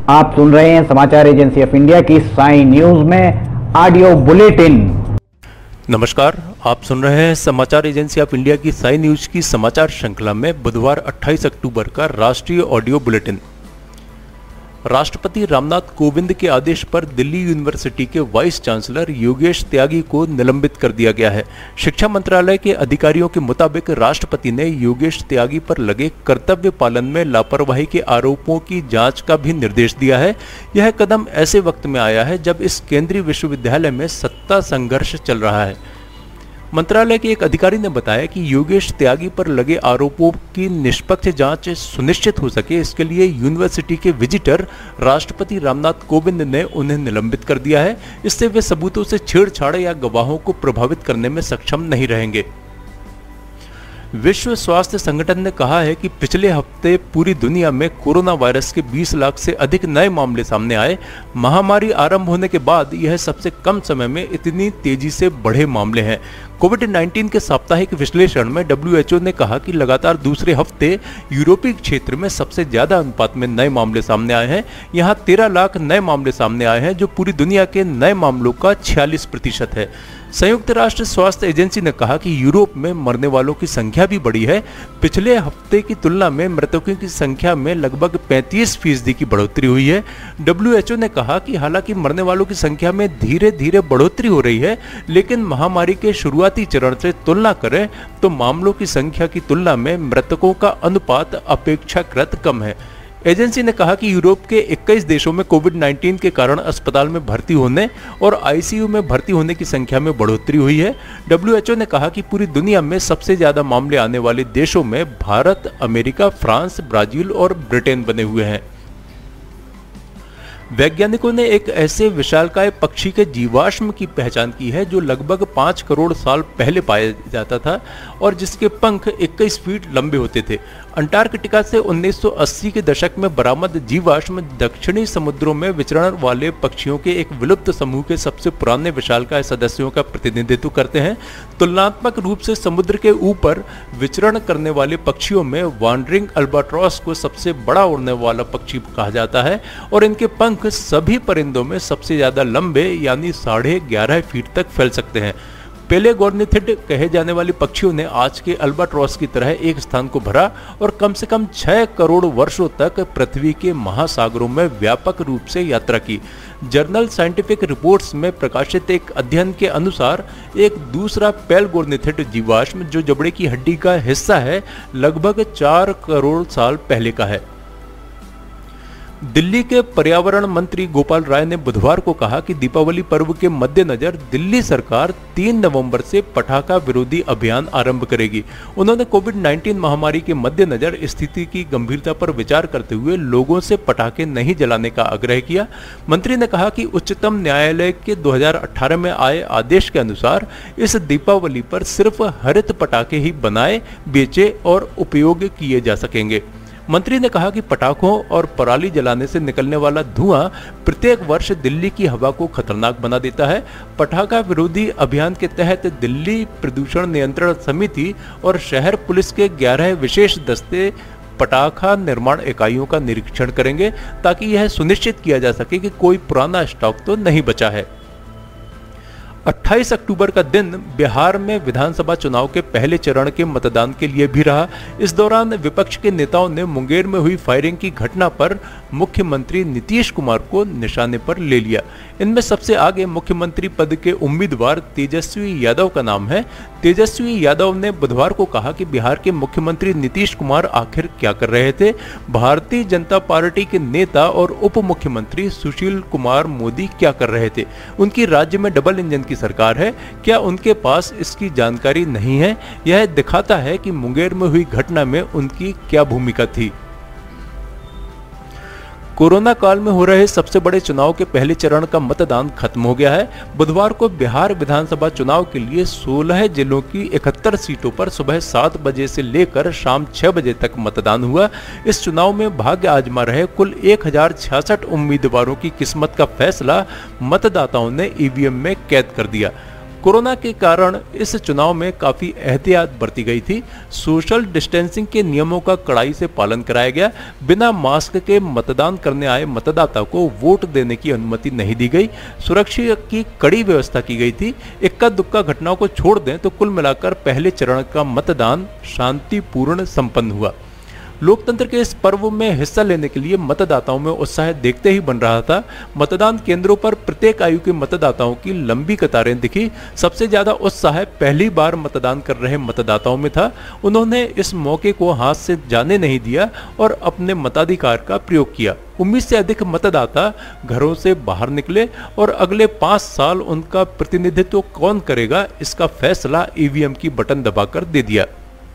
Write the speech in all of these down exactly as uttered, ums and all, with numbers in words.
आप सुन रहे हैं समाचार एजेंसी ऑफ इंडिया की साई न्यूज में ऑडियो बुलेटिन। नमस्कार, आप सुन रहे हैं समाचार एजेंसी ऑफ इंडिया की साई न्यूज की समाचार श्रृंखला में बुधवार अट्ठाईस अक्टूबर का राष्ट्रीय ऑडियो बुलेटिन। राष्ट्रपति रामनाथ कोविंद के आदेश पर दिल्ली यूनिवर्सिटी के वाइस चांसलर योगेश त्यागी को निलंबित कर दिया गया है। शिक्षा मंत्रालय के अधिकारियों के मुताबिक राष्ट्रपति ने योगेश त्यागी पर लगे कर्तव्य पालन में लापरवाही के आरोपों की जांच का भी निर्देश दिया है। यह कदम ऐसे वक्त में आया है जब इस केंद्रीय विश्वविद्यालय में सत्ता संघर्ष चल रहा है। मंत्रालय के एक अधिकारी ने बताया कि योगेश त्यागी पर लगे आरोपों की निष्पक्ष जांच सुनिश्चित हो सके, इसके लिए यूनिवर्सिटी के विजिटर राष्ट्रपति रामनाथ कोविंद ने उन्हें निलंबित कर दिया है। इससे वे सबूतों से छेड़छाड़ या गवाहों को प्रभावित करने में सक्षम नहीं रहेंगे। विश्व स्वास्थ्य संगठन ने कहा है कि पिछले हफ्ते पूरी दुनिया में कोरोना वायरस के बीस लाख से अधिक नए मामले सामने आए। महामारी आरंभ होने के बाद यह सबसे कम समय में इतनी तेजी से बढ़े मामले हैं। कोविड उन्नीस के साप्ताहिक विश्लेषण में डब्ल्यू एच ओ ने कहा कि लगातार दूसरे हफ्ते यूरोपीय क्षेत्र में सबसे ज्यादा अनुपात में नए मामले सामने आए हैं। यहाँ तेरह लाख नए मामले सामने आए हैं, जो पूरी दुनिया के नए मामलों का छियालीस प्रतिशत है। संयुक्त राष्ट्र स्वास्थ्य एजेंसी ने कहा कि यूरोप में मरने वालों की संख्या भी बढ़ी है। पिछले हफ्ते की तुलना में मृतकों की संख्या में लगभग पैंतीस फीसदी की बढ़ोतरी हुई है। डब्ल्यू एच ओ ने कहा कि हालांकि मरने वालों की संख्या में धीरे धीरे बढ़ोतरी हो रही है, लेकिन महामारी के शुरुआती चरण से तुलना करें तो मामलों की संख्या की तुलना में मृतकों का अनुपात अपेक्षाकृत कम है। एजेंसी ने कहा कि यूरोप के इक्कीस देशों में कोविड उन्नीस के कारण अस्पताल में भर्ती होने और आई सी यू में भर्ती होने की संख्या में बढ़ोतरी हुई है। डब्ल्यू एच ओ ने कहा कि पूरी दुनिया में सबसे ज्यादा मामले आने वाले देशों में भारत, अमेरिका, फ्रांस, ब्राजील और ब्रिटेन बने हुए हैं। वैज्ञानिकों ने एक ऐसे विशालकाय पक्षी के जीवाश्म की पहचान की है जो लगभग पाँच करोड़ साल पहले पाया जाता था और जिसके पंख इक्कीस फीट लंबे होते थे। अंटार्कटिका से उन्नीस सौ अस्सी के दशक में बरामद जीवाश्म दक्षिणी समुद्रों में विचरण वाले पक्षियों के एक विलुप्त समूह के सबसे पुराने विशालकाय सदस्यों का प्रतिनिधित्व करते हैं। तुलनात्मक रूप से समुद्र के ऊपर विचरण करने वाले पक्षियों में वांडरिंग अल्बाट्रॉस को सबसे बड़ा उड़ने वाला पक्षी कहा जाता है और इनके पंख सभी परिंदों में सबसे ज्यादा लंबे यानी साढ़े ग्यारह फीट तक फैल सकते हैं। पेलेगोर्निथिड कहे जाने वाले पक्षियों ने आज के अल्बाट्रॉस की तरह एक स्थान को भरा और कम से कम छह करोड़ वर्षों तक पृथ्वी के महासागरों में व्यापक रूप से यात्रा की। जर्नल साइंटिफिक रिपोर्ट्स में प्रकाशित एक अध्ययन के अनुसार एक दूसरा पेलेगोर्निथिड जीवाश्म जो जबड़े की हड्डी का हिस्सा है, लगभग चार करोड़ साल पहले का है। दिल्ली के पर्यावरण मंत्री गोपाल राय ने बुधवार को कहा कि दीपावली पर्व के मद्देनजर दिल्ली सरकार तीन नवंबर से पटाखा विरोधी अभियान आरंभ करेगी। उन्होंने कोविड उन्नीस महामारी के मद्देनजर स्थिति की गंभीरता पर विचार करते हुए लोगों से पटाखे नहीं जलाने का आग्रह किया। मंत्री ने कहा कि उच्चतम न्यायालय के दो हज़ार अठारह में आए आदेश के अनुसार इस दीपावली पर सिर्फ हरित पटाखे ही बनाए, बेचे और उपयोग किए जा सकेंगे। मंत्री ने कहा कि पटाखों और पराली जलाने से निकलने वाला धुआं प्रत्येक वर्ष दिल्ली की हवा को खतरनाक बना देता है। पटाखा विरोधी अभियान के तहत दिल्ली प्रदूषण नियंत्रण समिति और शहर पुलिस के ग्यारह विशेष दस्ते पटाखा निर्माण इकाइयों का निरीक्षण करेंगे ताकि यह सुनिश्चित किया जा सके कि कोई पुराना स्टॉक तो नहीं बचा है। अट्ठाईस अक्टूबर का दिन बिहार में विधानसभा चुनाव के पहले चरण के मतदान के लिए भी रहा। इस दौरान विपक्ष के नेताओं ने मुंगेर में हुई फायरिंग की घटना पर मुख्यमंत्री नीतीश कुमार को निशाने पर ले लिया। इनमें सबसे आगे मुख्यमंत्री पद के उम्मीदवार तेजस्वी यादव का नाम है। तेजस्वी यादव ने बुधवार को कहा कि बिहार के मुख्यमंत्री नीतीश कुमार आखिर क्या कर रहे थे। भारतीय जनता पार्टी के नेता और उप मुख्यमंत्री सुशील कुमार मोदी क्या कर रहे थे। उनकी राज्य में डबल इंजन की सरकार है, क्या उनके पास इसकी जानकारी नहीं है? यह दिखाता है कि मुंगेर में हुई घटना में उनकी क्या भूमिका थी। कोरोना काल में हो रहे सबसे बड़े चुनाव के पहले चरण का मतदान खत्म हो गया है। बुधवार को बिहार विधानसभा चुनाव के लिए सोलह जिलों की इकहत्तर सीटों पर सुबह सात बजे से लेकर शाम छह बजे तक मतदान हुआ। इस चुनाव में भाग्य आजमा रहे कुल एक हजार छियासठ उम्मीदवारों की किस्मत का फैसला मतदाताओं ने ई वी एम में कैद कर दिया। कोरोना के कारण इस चुनाव में काफी एहतियात बरती गई थी। सोशल डिस्टेंसिंग के नियमों का कड़ाई से पालन कराया गया। बिना मास्क के मतदान करने आए मतदाता को वोट देने की अनुमति नहीं दी गई। सुरक्षा की कड़ी व्यवस्था की गई थी। इक्का दुक्का घटनाओं को छोड़ दें तो कुल मिलाकर पहले चरण का मतदान शांतिपूर्ण संपन्न हुआ। लोकतंत्र के इस पर्व में हिस्सा लेने के लिए मतदाताओं में उत्साह देखते ही बन रहा था। मतदान केंद्रों पर प्रत्येक आयु के मतदाताओं की लंबी कतारें दिखी। सबसे ज्यादा उत्साह पहली बार मतदान कर रहे मतदाताओं में था। उन्होंने इस मौके को हाथ से जाने नहीं दिया और अपने मताधिकार का प्रयोग किया। उम्मीद से अधिक मतदाता घरों से बाहर निकले और अगले पांच साल उनका प्रतिनिधित्व कौन करेगा, इसका फैसला ईवीएम की बटन दबाकर दे दिया।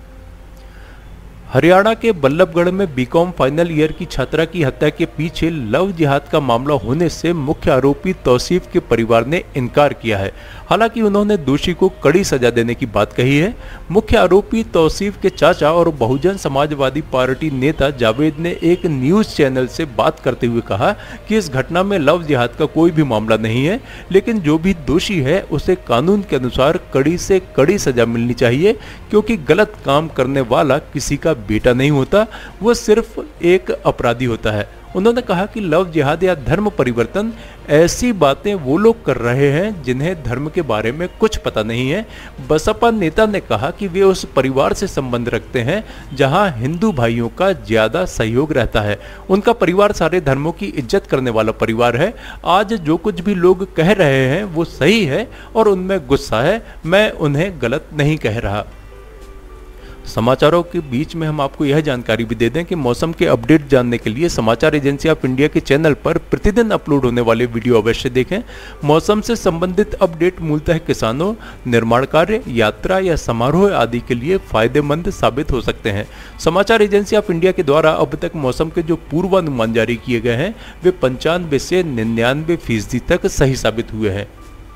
हरियाणा के बल्लभगढ़ में बीकॉम फाइनल ईयर की छात्रा की हत्या के पीछे लव जिहाद का मामला होने से मुख्य आरोपी तौसीफ के परिवार ने इनकार किया है। हालांकि उन्होंने दोषी को कड़ी सजा देने की बात कही है। मुख्य आरोपी तौसीफ के चाचा और बहुजन समाजवादी पार्टी नेता जावेद ने एक न्यूज चैनल से बात करते हुए कहा कि इस घटना में लव जिहाद का कोई भी मामला नहीं है, लेकिन जो भी दोषी है उसे कानून के अनुसार कड़ी से कड़ी सजा मिलनी चाहिए, क्योंकि गलत काम करने वाला किसी का बेटा नहीं होता, वो सिर्फ एक अपराधी होता है। उन्होंने कहा कि लव जिहाद या धर्म परिवर्तन ऐसी बातें वो लोग कर रहे हैं जिन्हें धर्म के बारे में कुछ पता नहीं है। बसपा नेता ने कहा कि वे उस परिवार से संबंध रखते हैं जहां हिंदू भाइयों का ज्यादा सहयोग रहता है। उनका परिवार सारे धर्मों की इज्जत करने वाला परिवार है। आज जो कुछ भी लोग कह रहे हैं वो सही है और उनमें गुस्सा है। मैं उन्हें गलत नहीं कह रहा। समाचारों के बीच में हम आपको यह जानकारी भी दे दें कि मौसम के अपडेट जानने के लिए समाचार एजेंसी ऑफ इंडिया के चैनल पर प्रतिदिन अपलोड होने वाले वीडियो अवश्य देखें। मौसम से संबंधित अपडेट मूलतः किसानों, निर्माण कार्य, यात्रा या समारोह आदि के लिए फायदेमंद साबित हो सकते हैं। समाचार एजेंसी ऑफ इंडिया के द्वारा अब तक मौसम के जो पूर्वानुमान जारी किए गए हैं वे पंचानवे से निन्यानवे फीसदी तक सही साबित हुए हैं।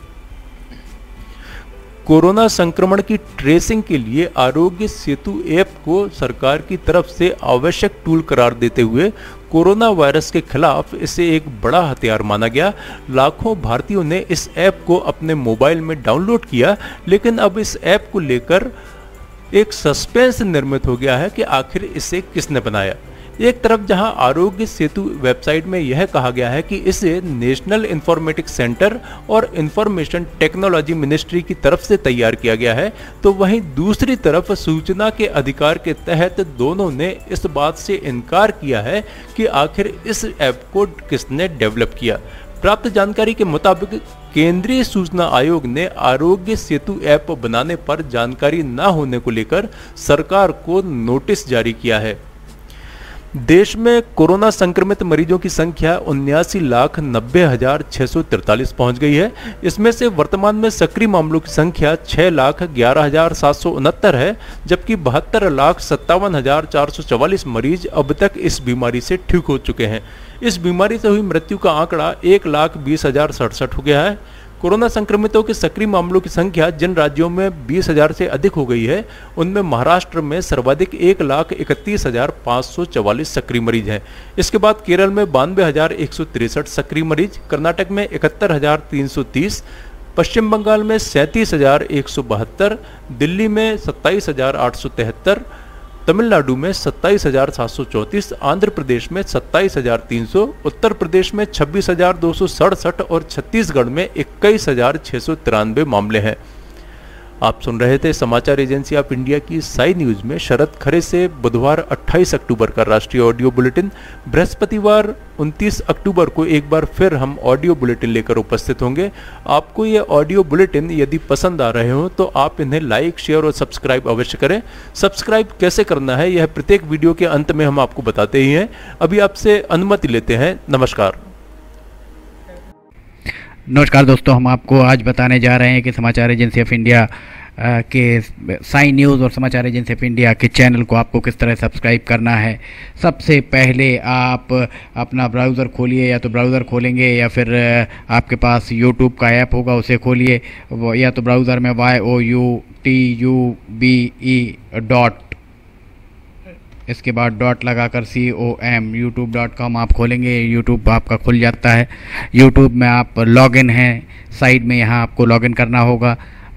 कोरोना संक्रमण की ट्रेसिंग के लिए आरोग्य सेतु ऐप को सरकार की तरफ से आवश्यक टूल करार देते हुए कोरोना वायरस के खिलाफ इसे एक बड़ा हथियार माना गया। लाखों भारतीयों ने इस ऐप को अपने मोबाइल में डाउनलोड किया, लेकिन अब इस ऐप को लेकर एक सस्पेंस निर्मित हो गया है कि आखिर इसे किसने बनाया। एक तरफ जहां आरोग्य सेतु वेबसाइट में यह कहा गया है कि इसे नेशनल इंफॉर्मेटिक्स सेंटर और इंफॉर्मेशन टेक्नोलॉजी मिनिस्ट्री की तरफ से तैयार किया गया है, तो वहीं दूसरी तरफ सूचना के अधिकार के तहत दोनों ने इस बात से इनकार किया है कि आखिर इस ऐप को किसने डेवलप किया। प्राप्त जानकारी के मुताबिक केंद्रीय सूचना आयोग ने आरोग्य सेतु ऐप बनाने पर जानकारी न होने को लेकर सरकार को नोटिस जारी किया है। देश में कोरोना संक्रमित मरीजों की संख्या उन्यासी लाख नब्बे हजार छह सौ तिरतालीस पहुंच गई है। इसमें से वर्तमान में सक्रिय मामलों की संख्या छह लाख ग्यारह हजार सात सौ उनहत्तर है, जबकि बहत्तर लाख सत्तावन हजार चार सौ चवालीस मरीज अब तक इस बीमारी से ठीक हो चुके हैं। इस बीमारी से हुई मृत्यु का आंकड़ा एक लाख बीस हजार सड़सठ हो गया है। कोरोना संक्रमितों के सक्रिय मामलों की संख्या जिन राज्यों में बीस हजार से अधिक हो गई है, उनमें महाराष्ट्र में सर्वाधिक एक लाख इकतीस हजार पाँच सौ चवालीस सक्रिय मरीज हैं। इसके बाद केरल में बानवे हजार एक सौ तिरसठ सक्रिय मरीज, कर्नाटक में इकहत्तर हजार तीन सौ तीस, पश्चिम बंगाल में सैंतीस हजार एक सौ बहत्तर, दिल्ली में सत्ताईस हजार आठ सौ तिहत्तर, तमिलनाडु में सत्ताईस हजार सात सौ चौंतीस, आंध्र प्रदेश में सत्ताईस हजार तीन सौ, उत्तर प्रदेश में छब्बीस हजार दो सौ सड़सठ और छत्तीसगढ़ में इक्कीस हजार छह सौ तिरानवे मामले हैं। आप सुन रहे थे समाचार एजेंसी ऑफ इंडिया की साई न्यूज में शरद खरे से बुधवार अट्ठाईस अक्टूबर का राष्ट्रीय ऑडियो बुलेटिन। बृहस्पतिवार उनतीस अक्टूबर को एक बार फिर हम ऑडियो बुलेटिन लेकर उपस्थित होंगे। आपको ये ऑडियो बुलेटिन यदि पसंद आ रहे हो तो आप इन्हें लाइक, शेयर और सब्सक्राइब अवश्य करें। सब्सक्राइब कैसे करना है यह प्रत्येक वीडियो के अंत में हम आपको बताते ही हैं। अभी आपसे अनुमति लेते हैं। नमस्कार। नमस्कार दोस्तों, हम आपको आज बताने जा रहे हैं कि समाचार एजेंसी ऑफ इंडिया के साई न्यूज़ और समाचार एजेंसी ऑफ इंडिया के चैनल को आपको किस तरह सब्सक्राइब करना है। सबसे पहले आप अपना ब्राउज़र खोलिए, या तो ब्राउज़र खोलेंगे या फिर आपके पास यूट्यूब का ऐप होगा उसे खोलिए, या तो ब्राउज़र में Y O U T U B E dot, इसके बाद डॉट लगाकर C O M YouTube dot com आप खोलेंगे। यूट्यूब आपका खुल जाता है। यूट्यूब में आप लॉगिन हैं साइड में, यहाँ आपको लॉगिन करना होगा।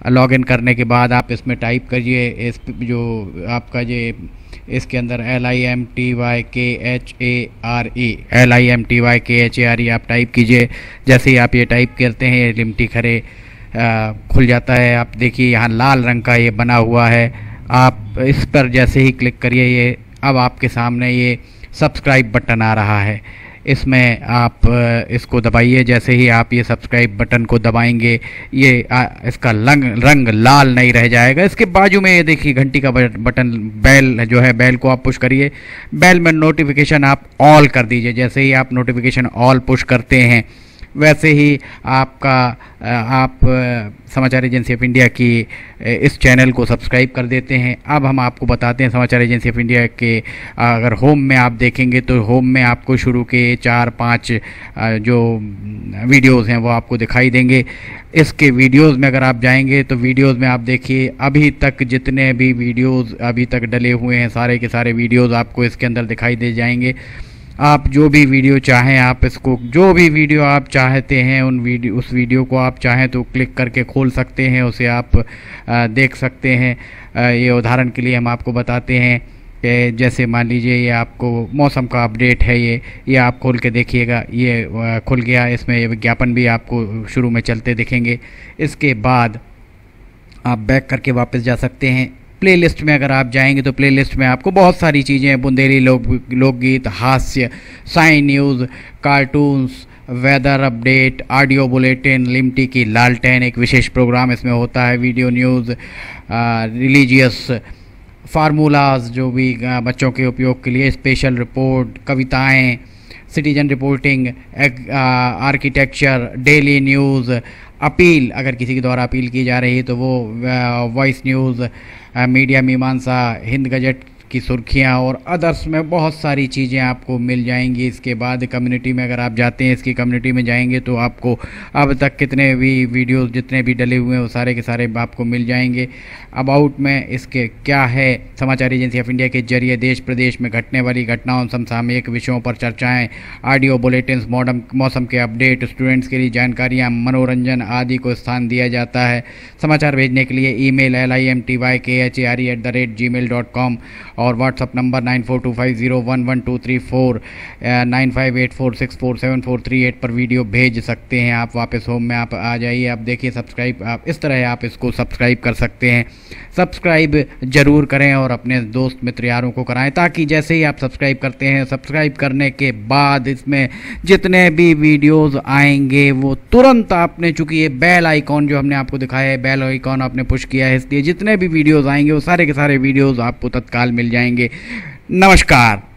लॉगिन करने के बाद आप इसमें टाइप करिए इस जो आपका ये इसके अंदर L I M T Y K H A R E L I M T Y K H A R E आप टाइप कीजिए। जैसे ही आप ये टाइप करते हैं, ये लिमटी खरे आ, खुल जाता है। आप देखिए यहाँ लाल रंग का ये बना हुआ है, आप इस पर जैसे ही क्लिक करिए, ये अब आपके सामने ये सब्सक्राइब बटन आ रहा है। इसमें आप इसको दबाइए। जैसे ही आप ये सब्सक्राइब बटन को दबाएंगे, ये आ, इसका रंग रंग लाल नहीं रह जाएगा। इसके बाजू में ये देखिए घंटी का बटन, बेल जो है, बेल को आप पुश करिए। बेल में नोटिफिकेशन आप ऑल कर दीजिए। जैसे ही आप नोटिफिकेशन ऑल पुश करते हैं, वैसे ही आपका आप समाचार एजेंसी ऑफ इंडिया की इस चैनल को सब्सक्राइब कर देते हैं। अब हम आपको बताते हैं समाचार एजेंसी ऑफ इंडिया के अगर होम में आप देखेंगे तो होम में आपको शुरू के चार पाँच जो वीडियोस हैं वो आपको दिखाई देंगे। इसके वीडियोस में अगर आप जाएंगे तो वीडियोस में आप देखिए अभी तक जितने भी वीडियोस अभी तक डले हुए हैं, सारे के सारे वीडियोस आपको इसके अंदर दिखाई दे जाएंगे। आप जो भी वीडियो चाहें, आप इसको जो भी वीडियो आप चाहते हैं उन वीडियो उस वीडियो को आप चाहें तो क्लिक करके खोल सकते हैं, उसे आप आ, देख सकते हैं। आ, ये उदाहरण के लिए हम आपको बताते हैं कि जैसे मान लीजिए ये आपको मौसम का अपडेट है, ये ये आप खोल के देखिएगा, ये आ, खुल गया। इसमें ये विज्ञापन भी आपको शुरू में चलते दिखेंगे। इसके बाद आप बैक करके वापस जा सकते हैं। प्लेलिस्ट में अगर आप जाएंगे तो प्लेलिस्ट में आपको बहुत सारी चीज़ें हैं, बुंदेली लोक लोकगीत, हास्य, साइन news, cartoons, weather update, audio bulletin, Limty की लालटेन एक विशेष प्रोग्राम इसमें होता है, वीडियो न्यूज़, रिलीजियस फार्मूलाज जो भी बच्चों के उपयोग के लिए, स्पेशल रिपोर्ट, कविताएँ, citizen reporting, architecture, daily news, appeal अगर किसी के द्वारा अपील की जा रही है तो वो, वॉइस न्यूज़, मीडिया मीमांसा, हिंद गजट की सुर्खियां और अदर्स में बहुत सारी चीज़ें आपको मिल जाएंगी। इसके बाद कम्युनिटी में अगर आप जाते हैं, इसकी कम्युनिटी में जाएंगे तो आपको अब तक कितने भी वीडियोस जितने भी डले हुए हैं वो सारे के सारे आपको मिल जाएंगे। अबाउट में इसके क्या है, समाचार एजेंसी ऑफ इंडिया के जरिए देश प्रदेश में घटने वाली घटनाओं, समसामयिक विषयों पर चर्चाएँ, ऑडियो बुलेटिन्स, मॉडर्न मौसम के अपडेट, स्टूडेंट्स के लिए जानकारियाँ, मनोरंजन आदि को स्थान दिया जाता है। समाचार भेजने के लिए email L I M T Y K H A R E at the rate Gmail dot com और WhatsApp number nine four two five zero one one two three four nine five eight four six four seven four three eight पर video भेज सकते हैं। आप वापस home में आप आ जाइए। आप देखिए सब्सक्राइब, आप इस तरह आप इसको सब्सक्राइब कर सकते हैं। सब्सक्राइब ज़रूर करें और अपने दोस्त मित्र यारों को कराएं, ताकि जैसे ही आप सब्सक्राइब करते हैं, सब्सक्राइब करने के बाद इसमें जितने भी वीडियोज़ आएंगे वो तुरंत आपने, चूँकि ये बेल आइकॉन जो हमने आपको दिखाया है, बेल आइकॉन आपने पुश किया है, इसलिए जितने भी वीडियोज़ आएंगे वो सारे के सारे वीडियोज़ आपको तत्काल मिल जाएंगे। नमस्कार।